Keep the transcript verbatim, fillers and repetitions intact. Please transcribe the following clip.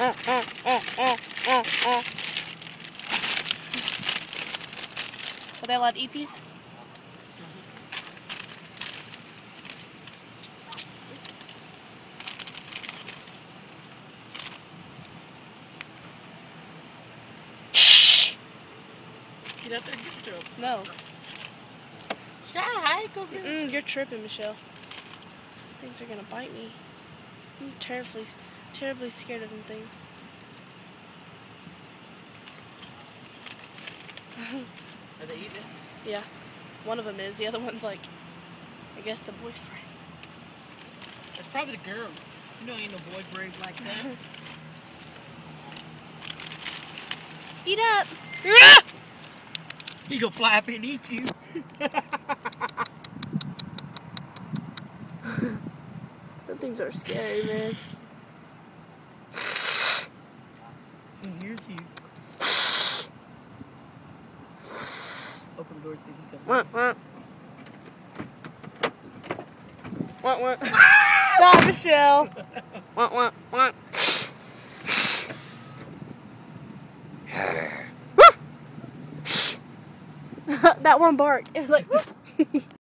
Are they allowed to eat these? Get out there and get them. No. Chey, go get Mm-mm, you're tripping, Michelle. These things are gonna bite me. I'm terribly, terribly scared of them things. Are they eating? Yeah. One of them is. The other one's like, I guess the boyfriend. That's probably the girl. You know ain't no boy brave like that. Eat up! He gonna fly up and eat you. Those things are scary, man. He hears you. Open the door so he can come. Wah, wah. Wah, wah. Stop, Michelle. Wah, wah, wah. That one bark. It was like.